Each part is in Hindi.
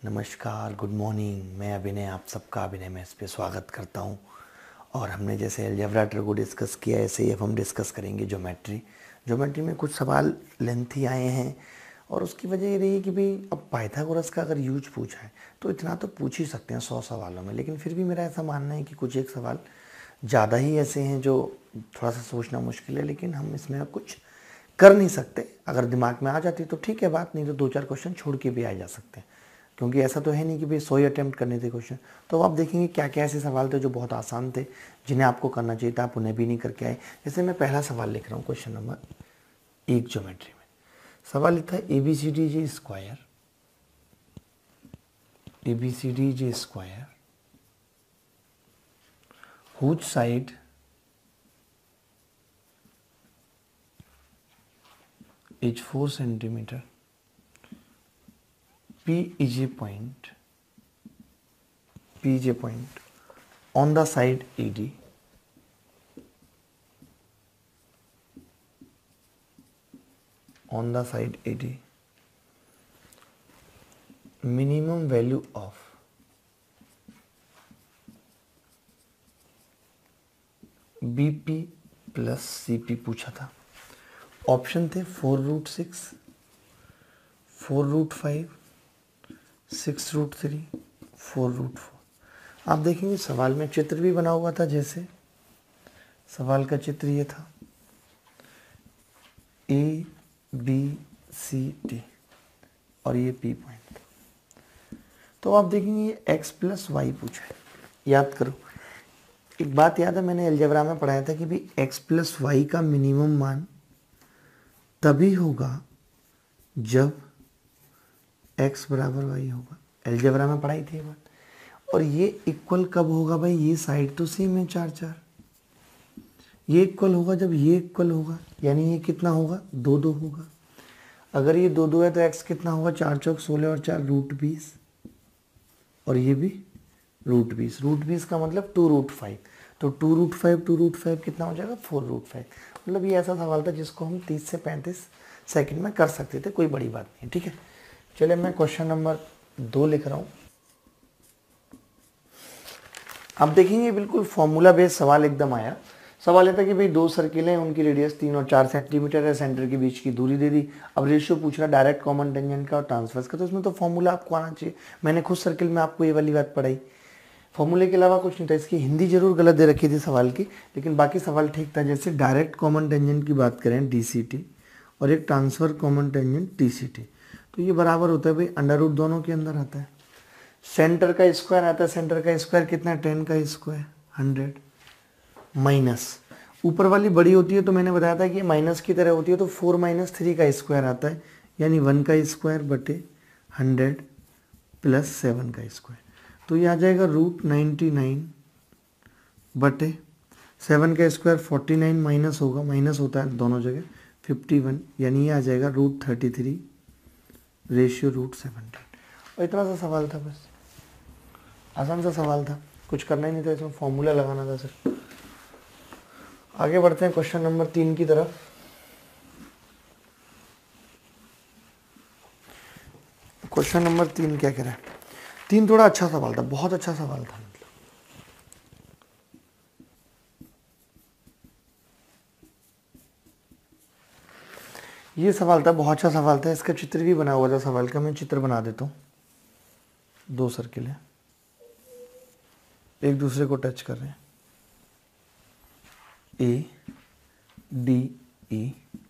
नमस्कार, गुड मॉर्निंग। मैं अभिनय, आप सबका अभिनय में इस पे स्वागत करता हूँ। और हमने जैसे अलजेब्रा ट्री को डिस्कस किया, ऐसे ही अब हम डिस्कस करेंगे ज्योमेट्री में कुछ सवाल लेंथी आए हैं और उसकी वजह ये रही है कि भाई अब पाइथागोरस का अगर यूज पूछा है तो इतना तो पूछ ही सकते हैं 100 सवालों में, लेकिन फिर भी मेरा ऐसा मानना है कि कुछ एक सवाल ज़्यादा ही ऐसे हैं जो थोड़ा सा सोचना मुश्किल है, लेकिन हम इसमें कुछ कर नहीं सकते। अगर दिमाग में आ जाती तो ठीक है बात, नहीं तो 2-4 क्वेश्चन छोड़ के भी आ जा सकते हैं, क्योंकि ऐसा तो है नहीं कि भाई 100 ही अटैम्प्ट करने थे क्वेश्चन। तो आप देखेंगे क्या क्या ऐसे सवाल थे जो बहुत आसान थे, जिन्हें आपको करना चाहिए था, आप उन्हें भी नहीं करके आए। जैसे मैं पहला सवाल लिख रहा हूँ, क्वेश्चन नंबर 1 ज्योमेट्री में सवाल लिखा है ABCD square whose side is 4 centimeter, P is a point on the side AD, minimum value of BP plus CP पूछा था। ऑप्शन थे 4√6, 4√5, 6√3, 4√4। आप देखेंगे सवाल में चित्र भी बना हुआ था। जैसे सवाल का चित्र ये था ABCD और ये P पॉइंट। तो आप देखेंगे ये x प्लस वाई पूछा है। याद करो, एक बात याद है, मैंने अलजेब्रा में पढ़ाया था कि भी x प्लस वाई का मिनिमम मान तभी होगा जब x बराबर y होगा। अलजेब्रा में पढ़ाई थी ये बात। और ये इक्वल कब होगा भाई, ये साइड तो सेम है 4-4, ये इक्वल होगा जब ये इक्वल होगा, यानी ये कितना होगा 2-2 होगा। अगर ये 2-2 है तो x कितना होगा, 4 चौक 16 और 4 √20, और ये भी √20। √20 का मतलब 2√5, तो 2√5 कितना हो जाएगा 4√5। मतलब ये ऐसा सवाल था जिसको हम 30 से 35 सेकंड में कर सकते थे, कोई बड़ी बात नहीं। ठीक है, चलिए मैं क्वेश्चन नंबर 2 लिख रहा हूँ। आप देखेंगे बिल्कुल फॉर्मूला बेस्ड सवाल एकदम आया। सवाल ये था कि भाई 2 सर्किल हैं, उनकी रेडियस 3 और 4 सेंटीमीटर है, सेंटर के बीच की दूरी दे दी। अब रेशियो पूछ रहा डायरेक्ट कॉमन टेंजेंट का और ट्रांसवर्स का, तो इसमें तो फॉर्मूला आपको आना चाहिए। मैंने खुद सर्किल में आपको ये वाली बात पढ़ाई, फॉर्मूले के अलावा कुछ नहीं था। इसकी हिंदी जरूर गलत दे रखी थी सवाल की, लेकिन बाकी सवाल ठीक था। जैसे डायरेक्ट कॉमन टेंजेंट की बात करें DCT और एक ट्रांसफर कॉमन टेंजेंट TCT, तो ये बराबर होता है भाई अंडर रूट दोनों के अंदर आता है। सेंटर का स्क्वायर आता है, सेंटर का स्क्वायर कितना 10 का स्क्वायर 100, माइनस ऊपर वाली बड़ी होती है तो मैंने बताया था कि माइनस की तरह होती है, तो 4 - 3 का स्क्वायर आता है, यानी 1 का स्क्वायर बटे 100 प्लस 7 का स्क्वायर, तो ये आ जाएगा √99 बटे 7 का स्क्वायर 49, माइनस होगा, माइनस होता है दोनों जगह 51, यानी ये आ जाएगा √33 रेशियो √17। और इतना सा सवाल था, बस आसान सा सवाल था, कुछ करना ही नहीं था, इसमें फॉर्मूला लगाना था सिर्फ। आगे बढ़ते हैं क्वेश्चन नंबर 3 की तरफ। क्वेश्चन नंबर 3 क्या कह रहा है, 3 थोड़ा अच्छा सवाल था, बहुत अच्छा सवाल था। मतलब ये सवाल था, बहुत अच्छा सवाल था। इसका चित्र भी बना हुआ था सवाल का, मैं चित्र बना देता हूँ। 2 सर्किल है, एक दूसरे को टच कर रहे हैं, ADE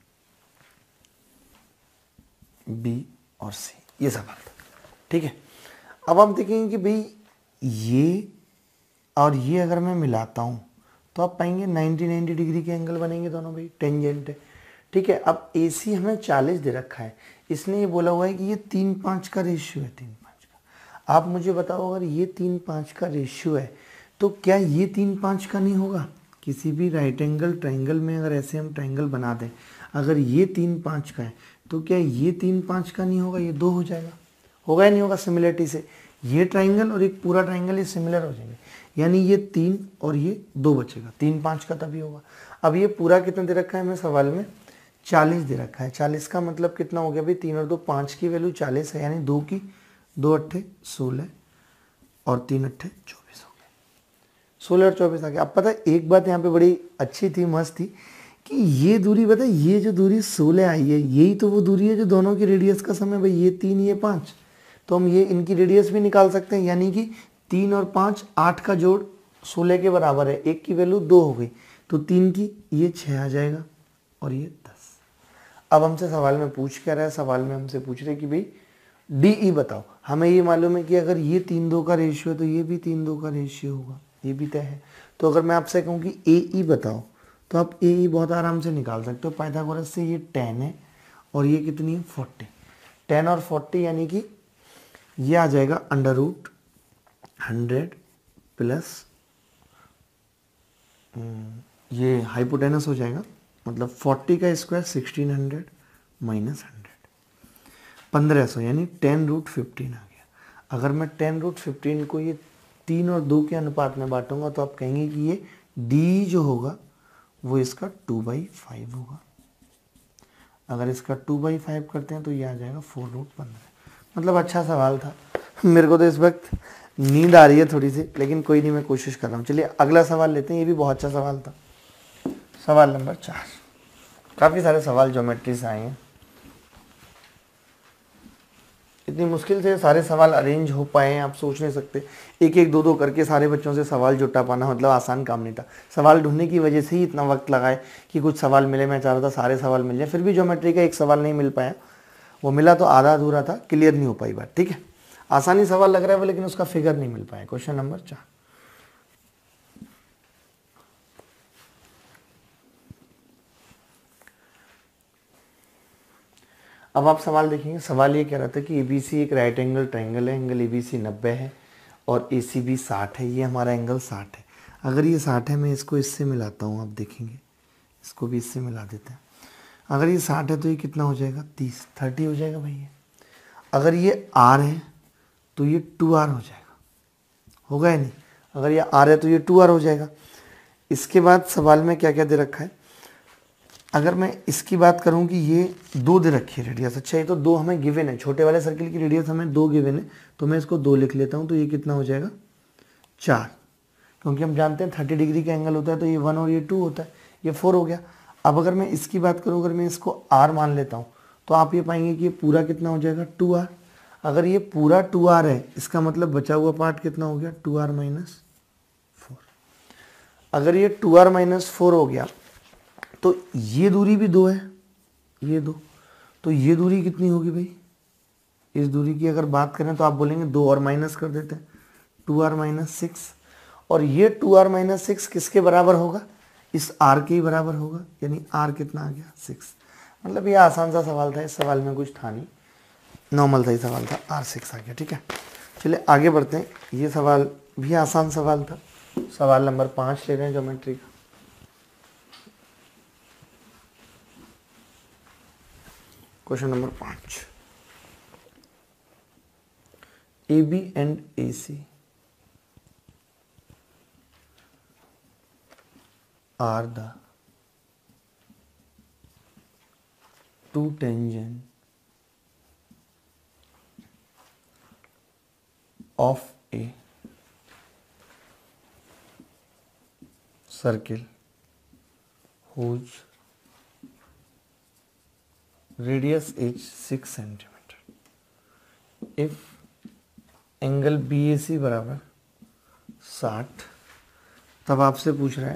B और C, ये सवाल था। ठीक है, अब आप देखेंगे कि भाई ये और ये अगर मैं मिलाता हूँ तो आप पाएंगे 90 डिग्री के एंगल बनेंगे दोनों, भाई टेंजेंट है। ठीक है, अब AC हमें 40 दे रखा है, इसने ये बोला हुआ है कि ये 3:5 का रेशियो है, 3:5 का। आप मुझे बताओ, अगर ये 3:5 का रेशियो है तो क्या ये 3:5 का नहीं होगा? किसी भी राइट एंगल ट्राइंगल में अगर ऐसे हम ट्राइंगल बना दें, अगर ये 3:5 का है तो क्या ये 3:5 का नहीं होगा? ये 2 हो जाएगा, होगा या नहीं होगा? सिमिलरिटी से ये ट्राइंगल और एक पूरा ट्राइंगल ये सिमिलर हो जाएंगे, यानी ये 3 और ये 2 बचेगा, 3:5 का तभी होगा। अब ये पूरा कितना दे रखा है हमें सवाल में, 40 दे रखा है। 40 का मतलब कितना हो गया भाई, 3 और 2 5 की वैल्यू 40 है, यानी 2 की 2 अट्ठे 16 और 3 अट्ठे 24 हो गए। 16 और 24 आ गया। अब पता है एक बात यहाँ पे बड़ी अच्छी थी, मस्त थी, कि ये दूरी पता है, ये जो दूरी 16 आई है यही तो वो दूरी है जो दोनों की रेडियस का सम है भाई, ये 3 ये 5। तो हम ये इनकी रेडियस भी निकाल सकते हैं, यानी कि 3 और 5 8 का जोड़ 16 के बराबर है। एक की वैल्यू 2 हो गई, तो 3 की ये 6 आ जाएगा और ये 10। अब हमसे सवाल में पूछ क्या रहा है, सवाल में हमसे पूछ रहे कि भाई DE बताओ। हमें ये मालूम है कि अगर ये 3-2 का रेशियो है तो ये भी 3-2 का रेशियो होगा, ये भी तय है। तो अगर मैं आपसे कहूँ कि AE बताओ, तो आप AE बहुत आराम से निकाल सकते हो पाइथागोरस से। ये 10 है और ये कितनी है 40। 10 और 40 यानी कि ये आ जाएगा √100 प्लस ये हाइपोटेनस हो जाएगा, मतलब 40 का स्क्वायर 1600 माइनस 100 1500, यानी 10√15 आ गया। अगर मैं 10√15 को ये 3 और 2 के अनुपात में बांटूंगा तो आप कहेंगे कि ये D जो होगा वो इसका 2/5 होगा। अगर इसका 2/5 करते हैं तो ये आ जाएगा 4√15। मतलब अच्छा सवाल था। मेरे को तो इस वक्त नींद आ रही है थोड़ी सी, लेकिन कोई नहीं, मैं कोशिश कर रहा हूँ। चलिए अगला सवाल लेते हैं, ये भी बहुत अच्छा सवाल था। सवाल नंबर 4। काफ़ी सारे सवाल ज्योमेट्री से आए हैं। इतनी मुश्किल से सारे सवाल अरेंज हो पाए हैं, आप सोच नहीं सकते। एक एक दो दो करके सारे बच्चों से सवाल जुटा पाना मतलब आसान काम नहीं था। सवाल ढूंढने की वजह से ही इतना वक्त लगाए कि कुछ सवाल मिले। मैं चाह रहा था सारे सवाल मिल जाए, फिर भी ज्योमेट्री का एक सवाल नहीं मिल पाया। वो मिला तो आधा अधूरा था, क्लियर नहीं हो पाई बात। ठीक है, आसानी सवाल लग रहा है वो, लेकिन उसका फिगर नहीं मिल पाया। Question number 4। अब आप सवाल देखेंगे। सवाल ये कह रहा था कि ABC एक राइट एंगल ट्रायंगल है, एंगल ABC 90 है और ACB 60 है। ये हमारा एंगल 60 है। अगर ये 60 है, मैं इसको इससे मिलाता हूँ, आप देखेंगे इसको भी इससे मिला देते हैं। अगर ये 60 है तो ये कितना हो जाएगा 30 हो जाएगा भैया। अगर ये R है तो ये 2R हो जाएगा, होगा या नहीं? अगर ये R है तो ये 2R हो जाएगा। इसके बाद सवाल में क्या क्या दे रखा है, अगर मैं इसकी बात करूं कि ये 2 दे रखी है रेडियस। अच्छा, ये तो 2 हमें गिवन है, छोटे वाले सर्किल की रेडियस हमें 2 गिवन है, तो मैं इसको 2 लिख लेता हूं। तो ये कितना हो जाएगा 4, क्योंकि हम जानते हैं 30 डिग्री का एंगल होता है, तो ये 1 और ये 2 होता है, ये 4 हो गया। अब अगर मैं इसकी बात करूं, अगर मैं इसको R मान लेता हूं, तो आप ये पाएंगे कि ये पूरा कितना हो जाएगा 2R। अगर ये पूरा 2R है, इसका मतलब बचा हुआ पार्ट कितना हो गया 2R माइनस 4। अगर ये 2R माइनस 4 हो गया तो ये दूरी भी 2 है, ये 2, तो ये दूरी कितनी होगी भाई? इस दूरी की अगर बात करें तो आप बोलेंगे 2 और माइनस कर देते हैं, 2R माइनस 6। और ये 2R माइनस 6 किसके बराबर होगा? इस R के ही बराबर होगा, यानी R कितना आ गया 6। मतलब ये आसान सा सवाल था, इस सवाल में कुछ था नहीं, नॉर्मल सा ही सवाल था, R 6 आ गया। ठीक है, चलिए आगे बढ़ते हैं। ये सवाल भी आसान सवाल था। सवाल नंबर 5 ले रहे हैं ज्योमेट्री का। Question number 5। AB and AC are the two tangent of a circle whose radius is 6 centimeter. If angle BAC बराबर 60, तब आपसे पूछ रहा है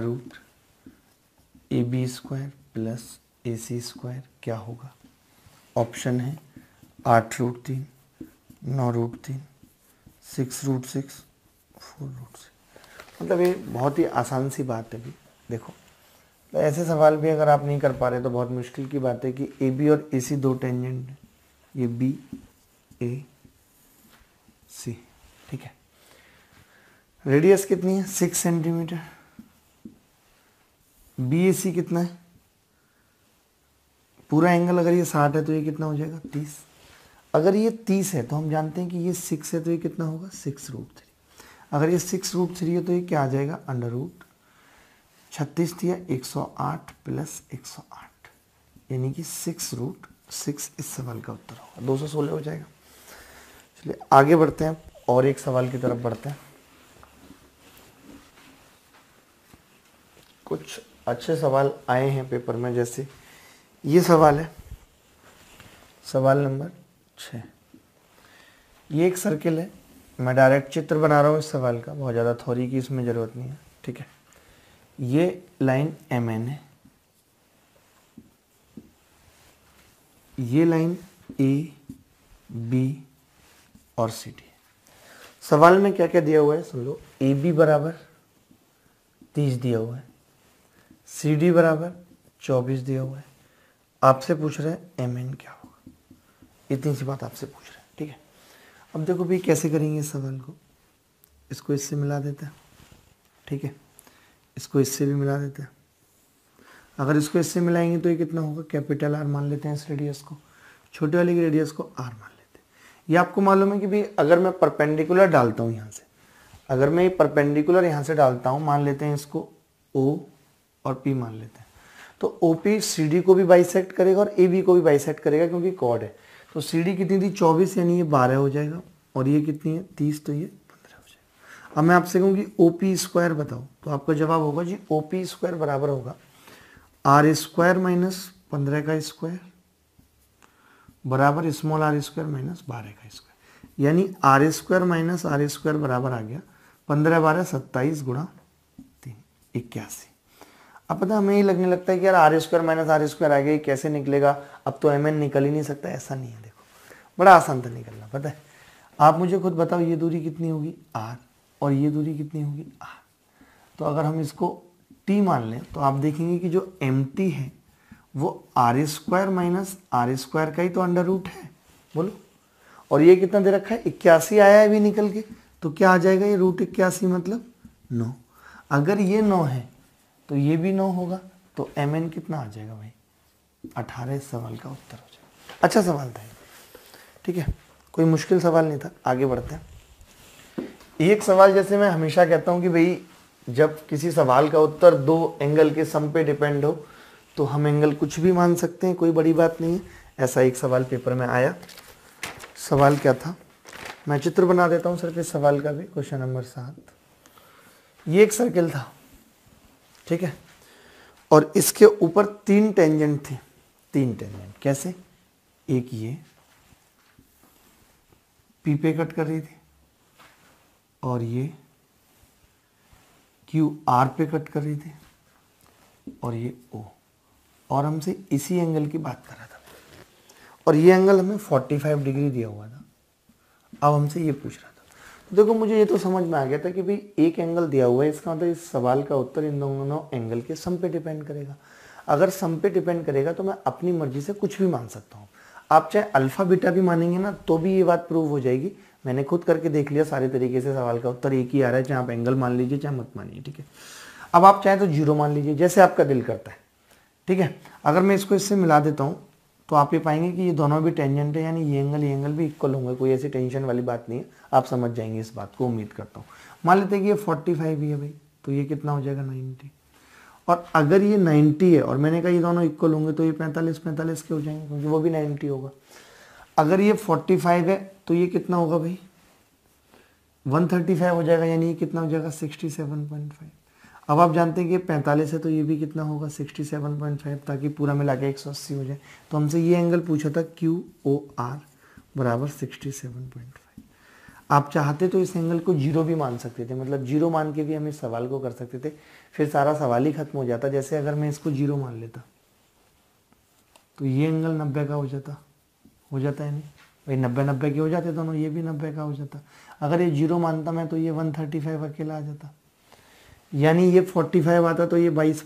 √AB square plus AC square क्या होगा। ऑप्शन है 8√3, 9√3, 6√6, 4√6। मतलब ये बहुत ही आसान सी बात है भी। देखो, तो ऐसे सवाल भी अगर आप नहीं कर पा रहे तो बहुत मुश्किल की बात है कि AB और AC 2 टेंजेंट है, ये BAC। ठीक है, रेडियस कितनी है 6 सेंटीमीटर। BAC कितना है, पूरा एंगल अगर ये 60 है तो ये कितना हो जाएगा 30। अगर ये 30 है तो हम जानते हैं कि ये 6 है, तो ये कितना होगा 6√3। अगर ये 6√3 है तो ये क्या आ जाएगा √36 दिया 108 प्लस 108, यानी कि 6√6 इस सवाल का उत्तर होगा। 216 हो जाएगा। चलिए आगे बढ़ते हैं और एक सवाल की तरफ बढ़ते हैं। कुछ अच्छे सवाल आए हैं पेपर में, जैसे ये सवाल है, सवाल नंबर 6। ये एक सर्किल है, मैं डायरेक्ट चित्र बना रहा हूँ इस सवाल का, बहुत ज़्यादा थ्योरी की इसमें ज़रूरत नहीं है, ठीक है। ये लाइन MN है, ये लाइन AB और CD। सवाल में क्या क्या दिया हुआ है सुन लो। AB बराबर 30 दिया हुआ है, CD बराबर 24 दिया हुआ है। आपसे पूछ रहे हैं MN क्या होगा, इतनी सी बात आपसे पूछ रहे हैं, ठीक है। अब देखो भाई कैसे करेंगे इस सवाल को, इसको इससे मिला देते हैं, ठीक है, इसको इससे भी मिला देते हैं। अगर इसको इससे मिलाएंगे तो ये कितना होगा, कैपिटल R मान लेते हैं इस रेडियस को, छोटे वाले की रेडियस को R मान लेते हैं। ये आपको मालूम है कि भाई अगर मैं परपेंडिकुलर डालता हूँ यहाँ से, अगर मैं ये परपेंडिकुलर यहाँ से डालता हूँ, मान लेते हैं इसको O और P मान लेते हैं, तो OP CD को भी बाइसेक्ट करेगा और AB को भी बाइसेक्ट करेगा क्योंकि कॉर्ड है। तो CD कितनी थी 24, यानी ये 12 हो जाएगा, और ये कितनी है 30, तो ये 15 हो जाएगा। अब मैं आपसे कहूँ कि OP स्क्वायर बताओ, तो आपका जवाब होगा जी OP स्क्वायर बराबर होगा R स्क्वायर माइनस 15 का स्क्वायर बराबर स्मॉल r स्क्वायर माइनस 12 का स्क्वायर, यानी R square minus R square बराबर आ गया 15 12 27 गुणा 3 81। अब पता हमें ये लगने लगता है कि यार R square minus R square आ गया, कैसे निकलेगा, अब तो MN निकल ही नहीं सकता। ऐसा नहीं है, देखो बड़ा आसान था निकलना, पता है। आप मुझे खुद बताओ ये दूरी कितनी होगी R, और ये दूरी कितनी होगी R। तो अगर हम इसको T मान लें तो आप देखेंगे कि जो MT है वो R square minus R square का ही तो अंडर रूट है, बोलो। और ये कितना दे रखा है 81 आया है अभी निकल के, तो क्या आ जाएगा ये रूट 81 मतलब 9। अगर ये 9 है तो ये भी 9 होगा, तो MN कितना आ जाएगा भाई 18। इस सवाल का उत्तर हो जाएगा। अच्छा सवाल था, ठीक है, कोई मुश्किल सवाल नहीं था। आगे बढ़ते हैं। एक सवाल जैसे मैं हमेशा कहता हूं कि भाई जब किसी सवाल का उत्तर दो एंगल के सम पे डिपेंड हो तो हम एंगल कुछ भी मान सकते हैं, कोई बड़ी बात नहीं है। ऐसा एक सवाल पेपर में आया। सवाल क्या था, मैं चित्र बना देता हूं सिर्फ इस सवाल का भी। क्वेश्चन नंबर 7, ये एक सर्किल था, ठीक है, और इसके ऊपर 3 टेंजेंट थे। 3 टेंजेंट कैसे, एक ये P पे कट कर रही थी, और ये Q R पे कट कर रही थी, और ये O, और हमसे इसी एंगल की बात कर रहा था, और ये एंगल हमें 45 डिग्री दिया हुआ था। अब हमसे ये पूछ रहा था। तो देखो मुझे ये तो समझ में आ गया था कि भाई एक एंगल दिया हुआ है, इसका मतलब इस सवाल का उत्तर इन दोनों एंगल के सम पे डिपेंड करेगा। अगर सम पे डिपेंड करेगा तो मैं अपनी मर्जी से कुछ भी मान सकता हूँ। आप चाहे अल्फा बीटा भी मानेंगे ना तो भी ये बात प्रूव हो जाएगी। मैंने खुद करके देख लिया सारे तरीके से, सवाल का उत्तर एक ही आ रहा है, चाहे आप एंगल मान लीजिए चाहे मत मानिए, ठीक है। अब आप चाहे तो 0 मान लीजिए, जैसे आपका दिल करता है, ठीक है। अगर मैं इसको इससे मिला देता हूँ तो आप ये पाएंगे कि ये दोनों भी टेंजेंट है, यानी ये एंगल भी इक्वल होंगे। कोई ऐसी टेंशन वाली बात नहीं है, आप समझ जाएंगे इस बात को, उम्मीद करता हूँ। मान लेते हैं कि ये 45 ही है भाई, तो ये कितना हो जाएगा 90। और अगर ये 90 है और मैंने कहा ये दोनों इक्वल होंगे तो ये 45 के हो जाएंगे क्योंकि वो भी 90 होगा। अगर ये 45 है तो ये कितना होगा भाई 135 हो जाएगा, यानी ये कितना हो जाएगा 67.5। अब आप जानते हैं कि 45 है तो ये भी कितना होगा 67.5, ताकि पूरा मिला के 180 हो जाए। तो हमसे ये एंगल पूछा था QOR बराबर 67.5। आप चाहते तो इस एंगल को 0 भी मान सकते थे, मतलब 0 मान के भी हम इस सवाल को कर सकते थे, फिर सारा सवाल ही खत्म हो जाता। जैसे अगर मैं इसको 0 मान लेता तो ये एंगल 90 का हो जाता है नहीं भाई, 90 के हो जाते दोनों, ये भी 90 का हो जाता। अगर ये 0 मानता मैं तो ये 135 अकेला आ जाता, यानी ये 45 आता तो ये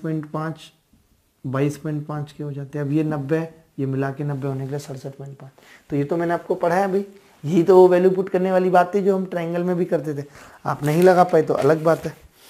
22.5 के हो जाते। अब ये 90, ये मिला के 90 होने के लिए 67.5। तो ये तो मैंने आपको पढ़ाया भाई, यही तो वो वैल्यू पुट करने वाली बात थी जो हम ट्रायंगल में भी करते थे। आप नहीं लगा पाए तो अलग बात है।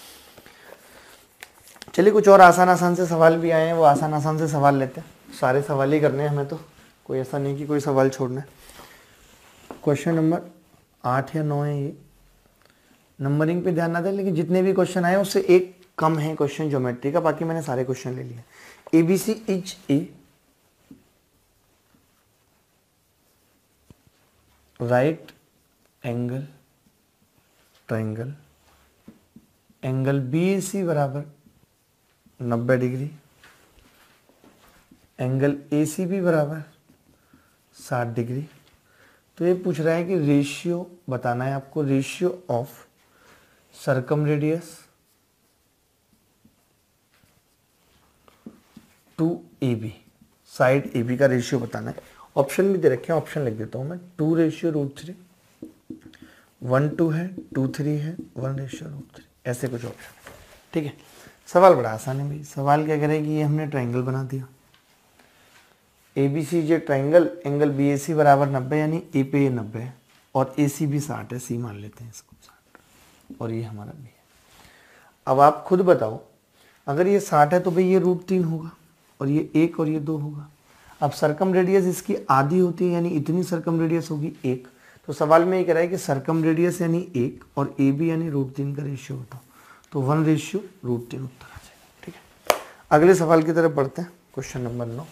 चलिए कुछ और आसान से सवाल भी आए हैं, वो आसान से सवाल लेते हैं। सारे सवाल ही करने हैं हमें, तो कोई ऐसा नहीं कि कोई सवाल छोड़ना है। क्वेश्चन नंबर 8 या 9 है ये, नंबरिंग पे ध्यान ना दें, लेकिन जितने भी क्वेश्चन आए उससे एक कम है क्वेश्चन ज्योमेट्री का, बाकी मैंने सारे क्वेश्चन ले लिए। ABC is a right angle triangle, angle BAC बराबर 90 डिग्री, एंगल ACB बराबर 60 डिग्री। तो ये पूछ रहा है कि रेशियो बताना है आपको, ratio of circumradius to AB, side AB का रेशियो बताना है। ऑप्शन भी दे रखे हैं, ऑप्शन लिख देता हूं मैं। 2:√3, 1:2 है, 2:3 है, 1:√3, ऐसे कुछ ऑप्शन। ठीक है, सवाल बड़ा आसान है भाई। सवाल क्या करें कि ये हमने ट्राइंगल बना दिया, ABCJ ट्राइंगल, एंगल BAC बराबर 90, यानी ए पे ये 90 है और AC भी 60 है, C मान लेते हैं इसको 60, और ये हमारा B है। अब आप खुद बताओ, अगर ये 60 है तो भाई ये √3 होगा, और ये 1 और ये 2 होगा। अब सरकम रेडियस इसकी आधी होती है, यानी इतनी सरकम रेडियस होगी 1। तो सवाल में ये कह रहा है कि सरकम रेडियस यानी 1 और AB यानी √3 का रेशियो बताओ, तो 1:√3 उत्तर आ जाएगा। ठीक है, अगले सवाल की तरफ बढ़ते हैं। Question number 9।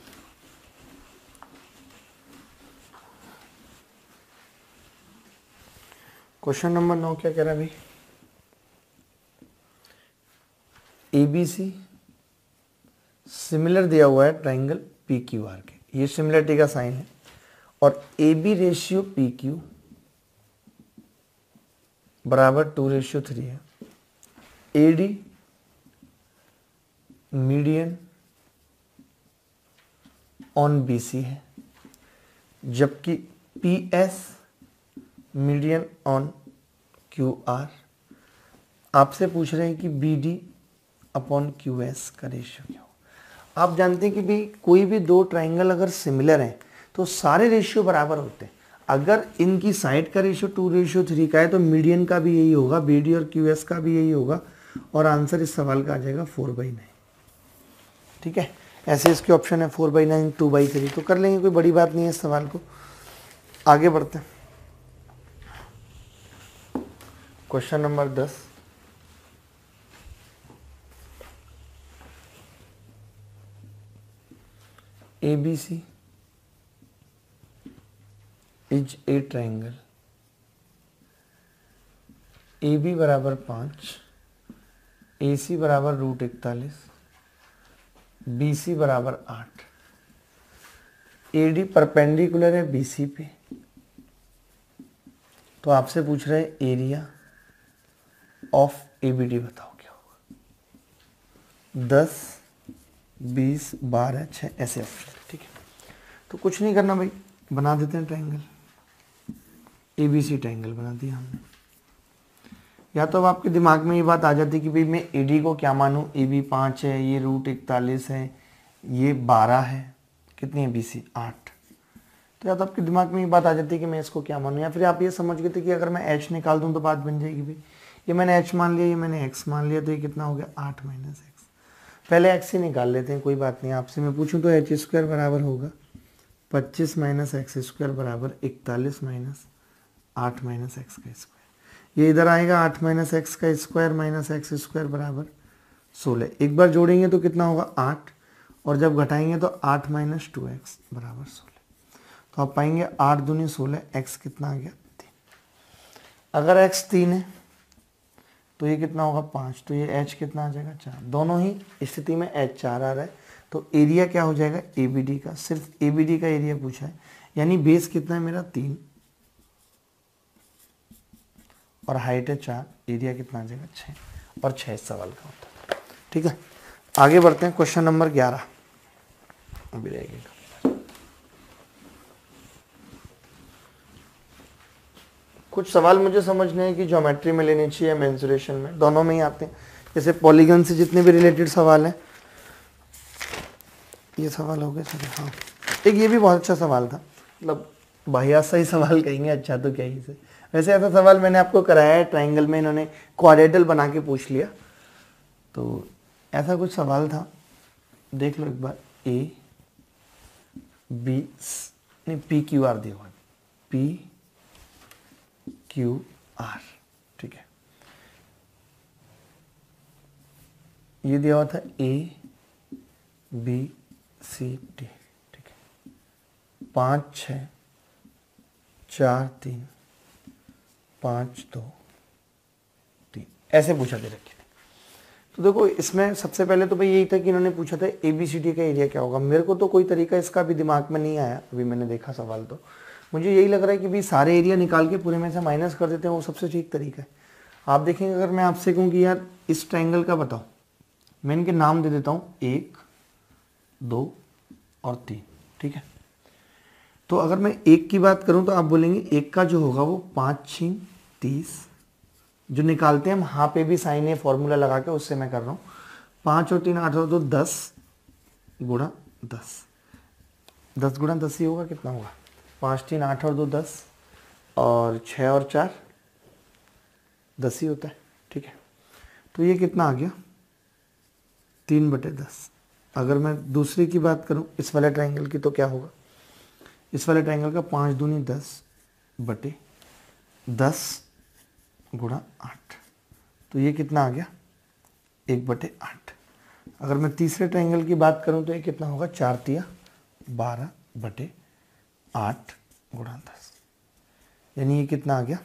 क्वेश्चन नंबर 9 क्या कह रहा है भाई, ABC सिमिलर दिया हुआ है ट्राइंगल PQR के, ये सिमिलरिटी का साइन है, और AB रेशियो PQ बराबर 2:3 है। AD मीडियन ऑन BC है, जबकि PS मीडियन ऑन QR। आपसे पूछ रहे हैं कि BD अपॉन QS का रेशियो क्या हो। आप जानते हैं कि भाई कोई भी दो ट्राइंगल अगर सिमिलर हैं तो सारे रेशियो बराबर होते हैं। अगर इनकी साइड का रेशियो 2:3 का है तो मीडियन का भी यही होगा, BD और QS का भी यही होगा, और आंसर इस सवाल का आ जाएगा 4/9। ठीक है, ऐसे इसके ऑप्शन है 4/9, 2/3, तो कर लेंगे, कोई बड़ी बात नहीं है इस सवाल को। आगे बढ़ते हैं। Question number 10। ABC is a triangle, AB बराबर 5, AC बराबर √41, BC बराबर 8, AD परपेंडिकुलर है BC पे। तो आपसे पूछ रहे हैं एरिया ऑफ ABD बताओ क्या होगा। 10, 20, 12, 6 ऐसे ऑप्शन। ठीक है, तो कुछ नहीं करना भाई, बना देते हैं ट्राइंगल, ABC ट्राइंगल बना दिया हमने। या तो अब आपके दिमाग में ये बात आ जाती कि भाई मैं AD को क्या मानूं, AB 5 है, ये √41 है, ये 12 है, कितनी है BC 8। तो या तो आपके दिमाग में ये बात आ जाती है कि मैं इसको क्या मानूं, या फिर आप ये समझ गए थे कि अगर मैं H निकाल दूं तो बात बन जाएगी भाई। ये मैंने H मान लिया, ये मैंने X मान लिया, तो ये कितना हो गया 8 - X। पहले X ही निकाल लेते हैं, कोई बात नहीं। आपसे मैं पूछूं तो H² बराबर होगा 25 - X² बराबर 41 - 8 - X का स्क्वायर। ये इधर आएगा 8 - X का स्क्वायर माइनस X² बराबर 16। एक बार जोड़ेंगे तो कितना होगा 8, और जब घटाएंगे तो 8 - 2X बराबर 16। तो आप पाएंगे 8 दूनी 16, X कितना आ गया 3। अगर X 3 है तो ये कितना होगा 5, तो ये H कितना आ जाएगा 4। दोनों ही स्थिति में H 4 आ रहा है, तो एरिया क्या हो जाएगा ABD का, सिर्फ ABD का एरिया पूछा है, यानी बेस कितना है मेरा 3 और हाइट है 4, एरिया कितना आ जाएगा 6, और 6 इस सवाल का होता है। ठीक है, आगे बढ़ते हैं। क्वेश्चन नंबर 11 अभी रहेगा। कुछ सवाल मुझे समझने हैं कि ज्योमेट्री में लेनी चाहिए या मेंसुरेशन में, दोनों में ही आते हैं। जैसे पॉलीगन से जितने भी रिलेटेड सवाल हैं, ये सवाल हो गए सर। हाँ, एक ये भी बहुत अच्छा सवाल था, मतलब बढ़िया सा ही सवाल कहेंगे, अच्छा तो क्या ही से। वैसे ऐसा सवाल मैंने आपको कराया है ट्राइंगल में, इन्होंने क्वाड्रेटल बना के पूछ लिया, तो ऐसा कुछ सवाल था, देख लो एक बार। A B नहीं PQR दिया हुआ, PQR, ठीक है। ये दिया हुआ था A B C D, ठीक है। 5 6 4 3 5 2 3 ऐसे पूछा दे रखे थे। तो देखो इसमें सबसे पहले तो भाई यही था कि इन्होंने पूछा था ABCD का एरिया क्या होगा। मेरे को तो कोई तरीका इसका भी दिमाग में नहीं आया, अभी मैंने देखा सवाल तो मुझे यही लग रहा है कि भाई सारे एरिया निकाल के पूरे में से माइनस कर देते हैं, वो सबसे ठीक तरीका है। आप देखेंगे अगर मैं आपसे कहूँ कि यार इस ट्रायंगल का बताओ, मैं इनके नाम दे देता हूँ 1 2 और 3, ठीक है। तो अगर मैं 1 की बात करूँ तो आप बोलेंगे 1 का जो होगा वो 5 6 30, जो निकालते हैं हम यहाँ पे भी साइन है फॉर्मूला लगा के, उससे मैं कर रहा हूँ 5 और 3 8 और 2 10 गुणा 10, 10 गुणा 10 ही होगा, कितना होगा 5 3 8 और 2 10 और 6 और 4 10 ही होता है, ठीक है। तो ये कितना आ गया 3/10। अगर मैं दूसरे की बात करूं इस वाले ट्रायंगल की तो क्या होगा, इस वाले ट्रायंगल का 5 दूनी 10/10 गुणा 8, तो ये कितना आ गया 1/8। अगर मैं तीसरे ट्रायंगल की बात करूं तो ये कितना होगा 4 तिया 12/8 गुणा 10, यानी ये कितना आ गया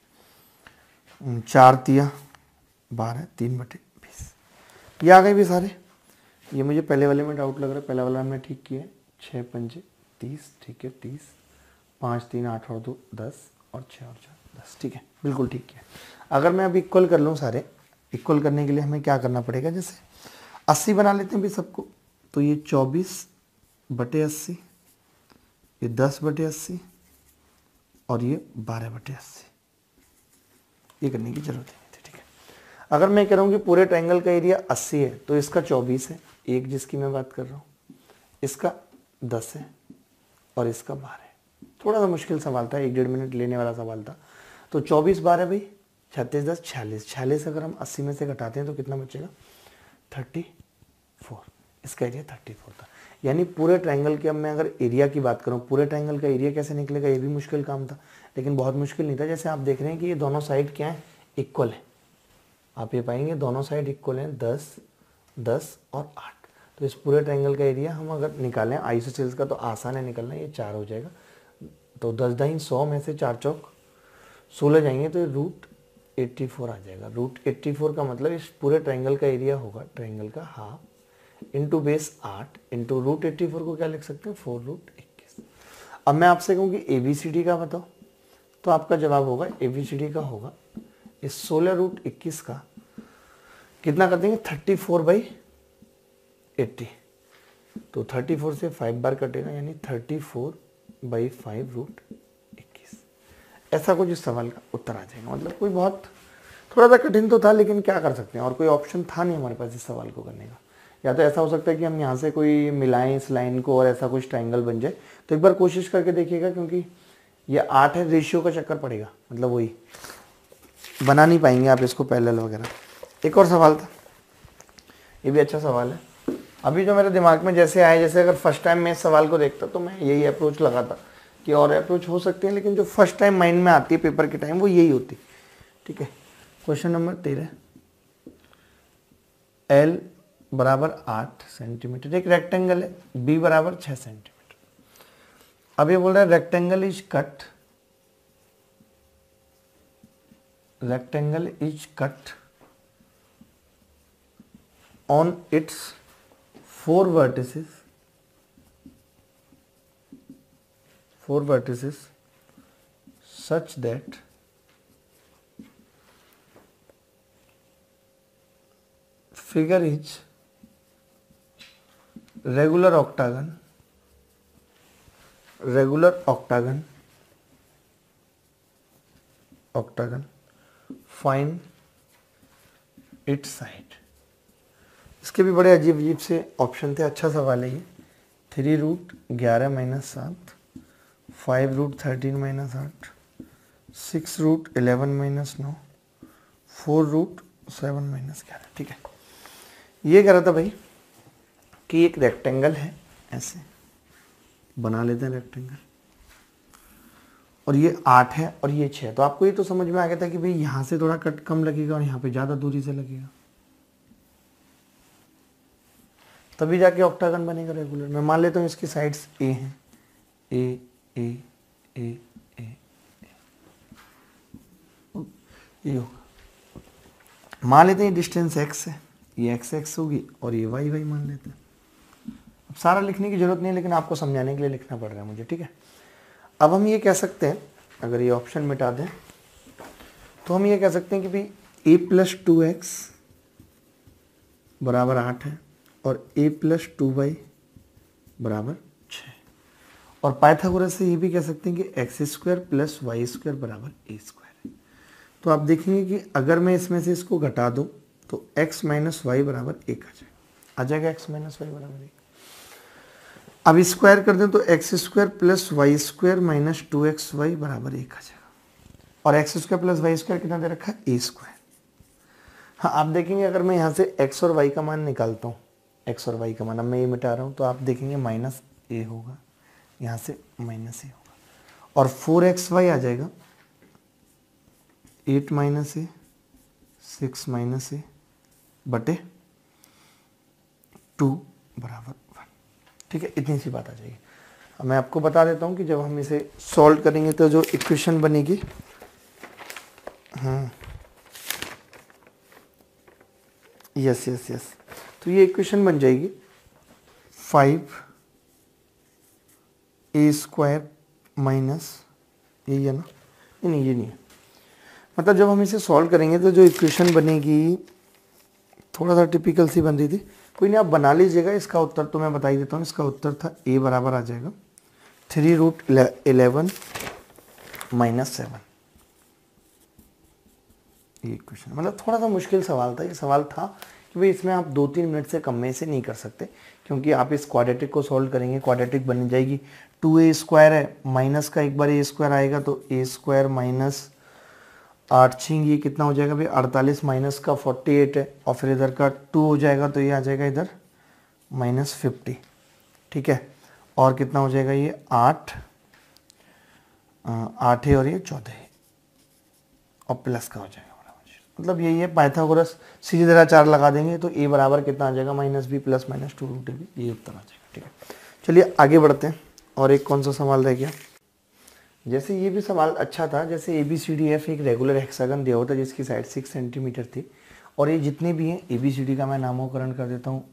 4 तिया 12 3/20। ये आ गए भी सारे। ये मुझे पहले वाले में डाउट लग रहा है, पहला वाला हमने ठीक किया है 6 5 30, ठीक है 30, 5 3 8 और 2 10 और 6 और 4 10, ठीक है बिल्कुल ठीक है। अगर मैं अब इक्वल कर लूँ सारे, इक्वल करने के लिए हमें क्या करना पड़ेगा, जैसे 80 बना लेते हैं भी सबको, तो ये 24/80, ये 10/80 और ये 12/80, ये करने की जरूरत नहीं थी, ठीक है। अगर मैं कह रहा हूँ कि पूरे ट्रायंगल का एरिया 80 है तो इसका 24 है, एक जिसकी मैं बात कर रहा हूँ, इसका 10 है और इसका 12 है। थोड़ा सा मुश्किल सवाल था, 1 1.5 मिनट लेने वाला सवाल था। तो 24 12 भाई 36 10 46, 46 अगर हम 80 में से घटाते हैं तो कितना बचेगा 34, इसका एरिया 34 था। यानी पूरे ट्रायंगल के, अब मैं अगर एरिया की बात करूं पूरे ट्रायंगल का एरिया कैसे निकलेगा, ये भी मुश्किल काम था, लेकिन बहुत मुश्किल नहीं था। जैसे आप देख रहे हैं कि ये दोनों साइड क्या है इक्वल है, आप ये पाएंगे दोनों साइड इक्वल हैं 10 10 और 8। तो इस पूरे ट्रायंगल का एरिया हम अगर निकालें आइसोसेल्स का तो आसान है निकलना, ये 4 हो जाएगा। तो 10 दाइन 100 में से 4 चौक 16 जाएंगे तो √84 आ जाएगा। √84 का मतलब इस पूरे ट्रायंगल का एरिया होगा ट्रायंगल का हाफ इंटू बेस 8 इंटू √84 को क्या लिख सकते हैं 4√21। अब मैं आपसे कहूँ कि ABCD का बताओ, तो आपका जवाब होगा ABCD का होगा इस 16√21 का कितना कर देंगे 34/80, तो 34 से 5 बार कटेगा यानी 34/5 √21। ऐसा कुछ इस सवाल का उत्तर आ जाएगा। मतलब कोई बहुत थोड़ा सा कठिन तो था, लेकिन क्या कर सकते हैं, और कोई ऑप्शन था नहीं हमारे पास इस सवाल को करने का। या तो ऐसा हो सकता है कि हम यहाँ से कोई मिलाएं इस लाइन को और ऐसा कुछ ट्रायंगल बन जाए। तो एक बार कोशिश करके देखिएगा, क्योंकि ये 8 है, रेशियो का चक्कर पड़ेगा, मतलब वही बना नहीं पाएंगे आप इसको पैरेलल वगैरह। एक और सवाल था, ये भी अच्छा सवाल है। अभी जो मेरे दिमाग में जैसे आए, जैसे अगर फर्स्ट टाइम मैं इस सवाल को देखता तो मैं यही अप्रोच लगाता, कि और अप्रोच हो सकते हैं, लेकिन जो फर्स्ट टाइम माइंड में आती है पेपर के टाइम वो यही होती, ठीक है। क्वेश्चन नंबर 13, L बराबर 8 सेंटीमीटर, एक रेक्टेंगल है, B बराबर 6 सेंटीमीटर। अब ये बोल रहा है rectangle is cut on its 4 vertices such that figure is regular octagon find its side। इसके भी बड़े अजीब अजीब से ऑप्शन थे। अच्छा सवाल है ये। 3√11 - 7, 5√13 - 8, 6√11 - 9, 4√7 - 11, ठीक है। ये कह रहा था भाई कि एक रेक्टेंगल है, ऐसे बना लेते हैं रेक्टेंगल, और ये 8 है और ये 6, तो आपको ये तो समझ में आ गया था कि भाई यहाँ से थोड़ा कट कम लगेगा और यहाँ पे ज़्यादा दूरी से लगेगा, तभी जाके ऑक्टागन बनेगा रेगुलर। मैं मान लेता हूँ इसकी साइड्स ए हैं, ए ए ए ए, ये होगा, मान लेते हैं डिस्टेंस x है, ये x होगी और ये y मान लेते हैं। अब सारा लिखने की जरूरत नहीं है, लेकिन आपको समझाने के लिए लिखना पड़ रहा है मुझे, ठीक है। अब हम ये कह सकते हैं, अगर ये ऑप्शन मिटा दें तो हम ये कह सकते हैं कि भाई a+2x बराबर 8 है और a+2y बराबर 6, और पाइथागोरस से ये भी कह सकते हैं कि x² + y² बराबर a² है। तो आप देखेंगे कि अगर मैं इसमें से इसको घटा दूं तो x - y बराबर 1 आ जाएगा x - y बराबर 1। अब स्क्वायर कर दें तो x² + y² - 2xy बराबर 1 आ जाएगा, और x² + y² कितना दे रखा है, a²। हाँ, आप देखेंगे अगर मैं यहाँ से x और y का मान निकालता हूँ, x और y का मान, अब मैं ये मिटा रहा हूँ तो आप देखेंगे -a होगा, यहाँ से -a होगा, और 4xy आ जाएगा 8 - a 6 - a बटे 2 बराबर 1, ठीक है। इतनी सी बात आ जाएगी। अब मैं आपको बता देता हूँ कि जब हम इसे सॉल्व करेंगे तो जो इक्वेशन बनेगी, हाँ यस, तो ये इक्वेशन बन जाएगी 5a² माइनस, यही है ना, नहीं ये नहीं है, मतलब जब हम इसे सॉल्व करेंगे तो जो इक्वेशन बनेगी थोड़ा सा टिपिकल सी बन रही थी, कोई नहीं आप बना लीजिएगा। इसका उत्तर तो मैं बता ही देता हूँ, इसका उत्तर था a बराबर आ जाएगा 3√11 - 7। ये क्वेश्चन मतलब थोड़ा सा मुश्किल सवाल था। ये सवाल था कि भाई इसमें आप 2-3 मिनट से कम में से नहीं कर सकते, क्योंकि आप इस क्वाड्रेटिक को सॉल्व करेंगे, क्वाड्रेटिक बन जाएगी 2a² है, माइनस का एक बार a² आएगा तो a² माइनस 8 छिंग ये कितना हो जाएगा भाई 48, माइनस का 48 है, और फिर इधर का 2 हो जाएगा तो ये आ जाएगा इधर -50, ठीक है। और कितना हो जाएगा ये 8 है और ये 14 है, और प्लस का हो जाएगा, मतलब यही है पाइथागोरस, सीधी तरह 4 लगा देंगे तो a बराबर कितना आ जाएगा -b + -2√ab, ये उत्तर आ जाएगा, ठीक है। चलिए आगे बढ़ते हैं, और एक कौन सा सवाल रह गया। जैसे ये भी सवाल अच्छा था, जैसे ABCDF एक रेगुलर हेक्सागन दिया होता है जिसकी साइड 6 सेंटीमीटर थी, और ये जितने भी हैं ABCD का मैं नामकरण कर देता हूँ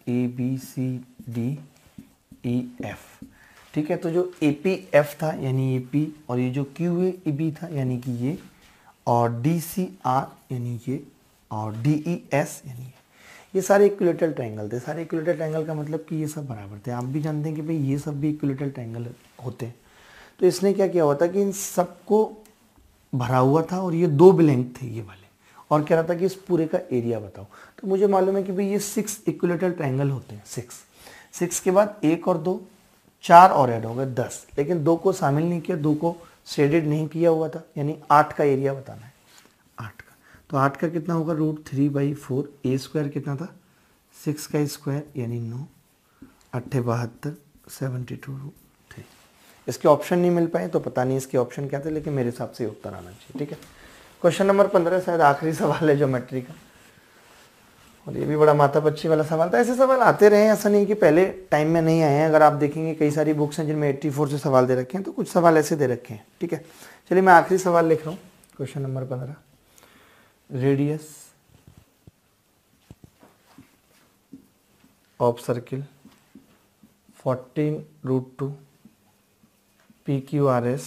ABCDEF, ठीक है। तो जो APF था यानी AP, और ये जो QAB था यानी कि ये, और DCR यानी ये, और DES यानी ये सारे इक्विलेटरल ट्रायंगल थे। सारे इक्विलेटरल ट्रायंगल का मतलब कि ये सब बराबर थे। आप भी जानते हैं कि भाई ये सब भी इक्विलेटरल ट्रायंगल होते हैं। तो इसने क्या किया हुआ था कि इन सबको भरा हुआ था, और ये 2 ब्लैंक थे ये वाले, और कह रहा था कि इस पूरे का एरिया बताओ। तो मुझे मालूम है कि भाई ये 6 इक्विलेटरल ट्रायंगल होते हैं, 6 के बाद 1 और 2 4 और ऐड हो गए 10, लेकिन 2 को शामिल नहीं किया, 2 को शेडेड नहीं किया हुआ था, यानी 8 का एरिया बताना है, 8 का। तो 8 का कितना होगा √3/4, a² कितना था 6 का स्क्वायर यानी 9, 8 72, 72√3। इसके ऑप्शन नहीं मिल पाए तो पता नहीं इसके ऑप्शन क्या थे, लेकिन मेरे हिसाब से उत्तर आना चाहिए, ठीक है। क्वेश्चन नंबर 15 शायद आखिरी सवाल है ज्योमेट्री का, और ये भी बड़ा माथापच्ची वाला सवाल था। ऐसे सवाल आते रहे, ऐसा नहीं कि पहले टाइम में नहीं आए हैं। अगर आप देखेंगे कई सारी बुक्स हैं जिनमें 84 से सवाल दे रखे हैं, तो कुछ सवाल ऐसे दे रखे हैं, ठीक है। चलिए मैं आखिरी सवाल लिख रहा हूँ, question number 15। Radius of circle 14√2 PQRS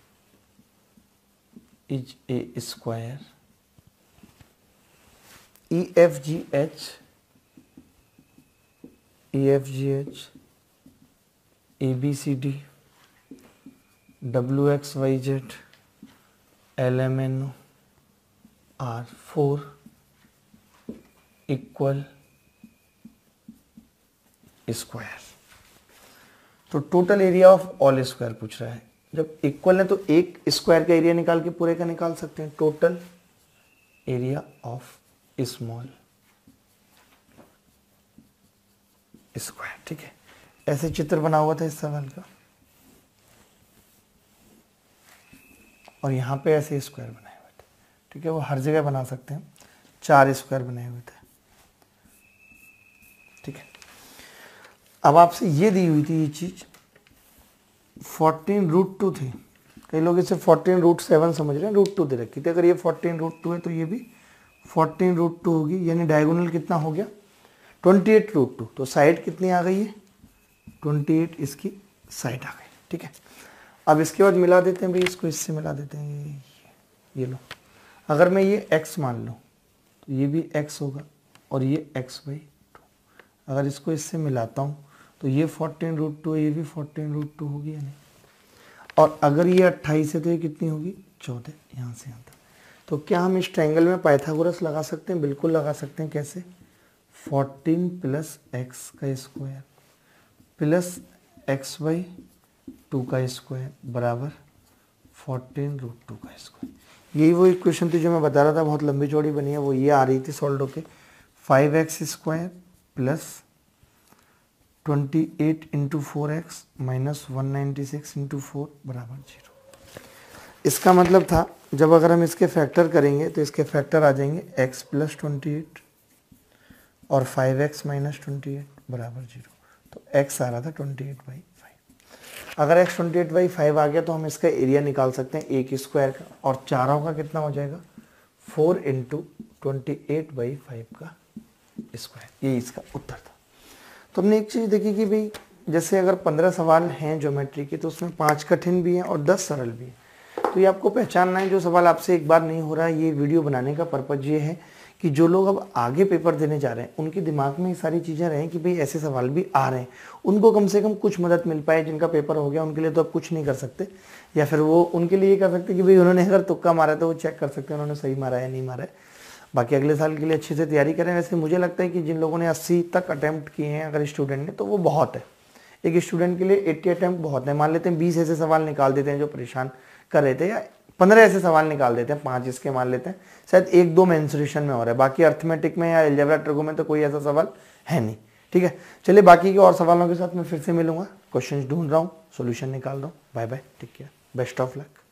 is a square EFGH ABCD WXYZ LMNO R4 equal square. तो total area of all square पूछ रहा है। जब इक्वल है तो एक स्क्वायर का एरिया निकाल के पूरे का निकाल सकते हैं, total area of small square, ठीक है। ऐसे चित्र बना हुआ था इस सवाल का, और यहाँ पे ऐसे स्क्वायर बनाए हुए थे, ठीक है। वो हर जगह बना सकते हैं, 4 स्क्वायर बनाए हुए थे, ठीक है। अब आपसे ये दी हुई थी ये चीज 14√2 थी, कई लोग इसे 14√7 समझ रहे हैं, √2 दे रखी थी। अगर ये 14√2 है तो ये भी 14√2 होगी, यानी डायगोनल कितना हो गया 28√2। तो साइड कितनी आ गई है 28, इसकी साइड आ गई। ठीक है, अब इसके बाद मिला देते हैं भाई, इसको इससे मिला देते हैं। ये लो, अगर मैं ये x मान लूँ तो ये भी x होगा और ये x/2। अगर इसको इससे मिलाता हूँ तो ये 14√2 है, ये भी 14√2 होगी यानी। और अगर ये 28 है तो ये कितनी होगी 14, यहाँ से यहाँ तक। तो क्या हम इस ट्रायंगल में पाइथागोरस लगा सकते हैं? बिल्कुल लगा सकते हैं। कैसे? 14 + x² प्लस x/2 का स्क्वायर बराबर 14√2 का स्क्वायर। यही वो इक्वेशन थी जो मैं बता रहा था, बहुत लंबी चौड़ी बनी है, वो ये आ रही थी सॉल्व होके। 5x² प्लस 28 × 4x माइनस 196 × 4 बराबर 0। इसका मतलब था जब अगर हम इसके फैक्टर करेंगे तो इसके फैक्टर आ जाएंगे x + 28 और 5x - 28 बराबर 0। तो x आ रहा था 28/5। अगर x 28/5 आ गया तो हम इसका एरिया निकाल सकते हैं 1 स्क्वायर का, और चारों का कितना हो जाएगा 4 × 28/5 का स्क्वायर। ये इसका उत्तर था। तो हमने एक चीज़ देखी कि भाई जैसे अगर 15 सवाल हैं ज्योमेट्री के तो उसमें 5 कठिन भी हैं और 10 सरल भी हैं। तो ये आपको पहचानना है, जो सवाल आपसे एक बार नहीं हो रहा है। ये वीडियो बनाने का पर्पज़ ये है कि जो लोग अब आगे पेपर देने जा रहे हैं उनके दिमाग में ये सारी चीज़ें रहें कि भाई ऐसे सवाल भी आ रहे हैं, उनको कम से कम कुछ मदद मिल पाए। जिनका पेपर हो गया उनके लिए तो अब कुछ नहीं कर सकते, या फिर वो उनके लिए कर सकते कि भाई उन्होंने अगर तुक्का मारा तो वो चेक कर सकते हैं उन्होंने सही मारा है नहीं मारा है। बाकी अगले साल के लिए अच्छे से तैयारी करें। वैसे मुझे लगता है कि जिन लोगों ने 80 तक अटैम्प्ट किए हैं अगर स्टूडेंट ने, तो वो बहुत है। एक स्टूडेंट के लिए 80 अटैम्प्ट बहुत है। मान लेते हैं 20 ऐसे सवाल निकाल देते हैं जो परेशान कर रहे थे, या 15 ऐसे सवाल निकाल देते हैं, 5 इसके मान लेते हैं, शायद 1-2 मेंसुरेशन में हो रहा है, बाकी अर्थमेटिक में या अलजेब्रा ट्रिगो में तो कोई ऐसा सवाल है नहीं। ठीक है, चलिए बाकी के और सवालों के साथ मैं फिर से मिलूंगा। क्वेश्चंस ढूंढ रहा हूँ, सॉल्यूशन निकाल रहा हूँ। Bye bye, take care, best of luck.